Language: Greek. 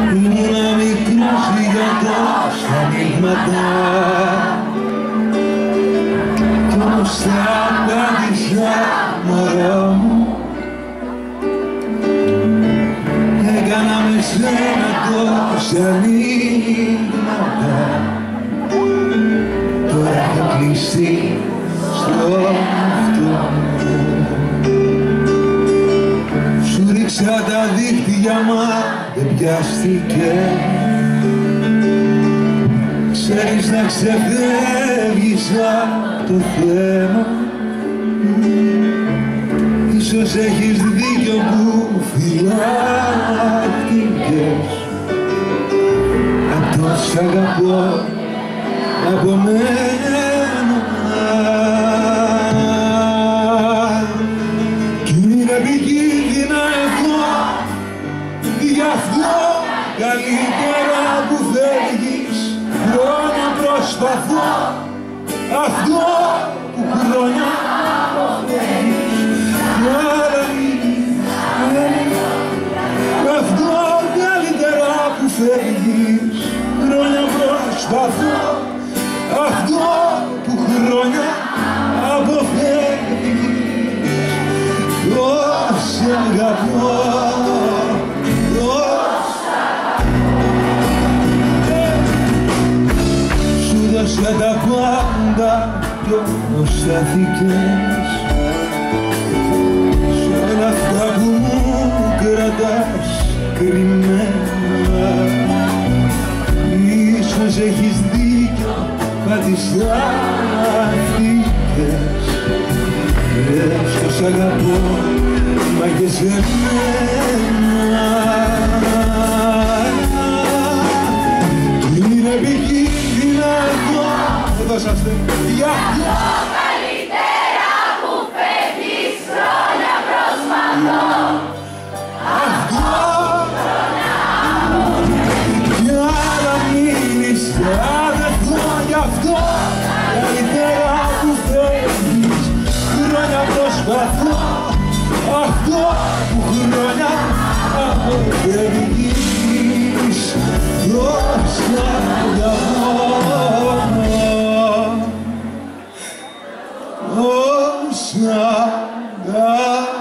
Ήμουνα μικρός για τόσα ανοίγματα κι όμως τα απάντησα, μωρό μου. Έκανα με σένα τόσα ανοίγματα, τώρα έχω κλειστεί στο αυτό μου. Σου ρίξα τα δίχτυα μα δεν πιάστηκε. Ξέρεις να ξεφεύγεις απ' το θέμα. Ίσως έχεις δίκιο που φυλάχτηκες απ' το σ' αγαπώ από μένα. Κι είναι επικίνδυνα εδώ, γι' αυτό καλύτερα που φεύγεις. Χρόνια προσπαθώ αυτό που χρόνια αποφεύγεις. Αυτό καλύτερα που φεύγεις. Χρόνια προσπαθώ αυτό που χρόνια αποφεύγεις. Τόσα αγαπώ, σου δώσα τα πάντα κι όμως σταθήκες σ' όλα αυτά που μου κρατάς κρυμμένα. Ίσως έχεις δίκιο, πατησάθηκες. Λες πως αγαπώ, μα και σε μένα. Κι είναι επικίνδυνα εδώ, εδώ είσαστε, γι' αυτό καλύτερα που φεύγεις. Χρόνια προσπαθώ αυτό κι άλλα μείνεις θα δεχθώ. Γι' αυτό καλύτερα που φεύγεις. Χρόνια προσπαθώ αυτό που χρόνια αποφεύγεις. Τόσα αγαπώ, τόσα αγαπώ.